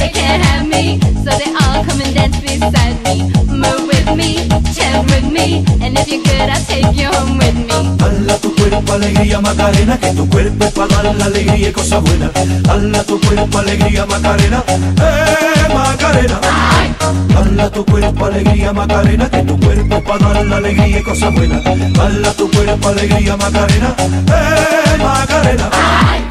they can't have me, so they all come and dance beside me. Move with me, chant with me, and if you're good, I'll take you home with me. Dale tu cuerpo alegría Macarena, que tu cuerpo es para dar la alegría y cosas buenas. Dale tu cuerpo alegría Macarena, Macarena. Dale tu cuerpo alegría Macarena, que tu cuerpo es para dar la alegría y cosas buenas. Dale tu cuerpo alegría Macarena, Macarena.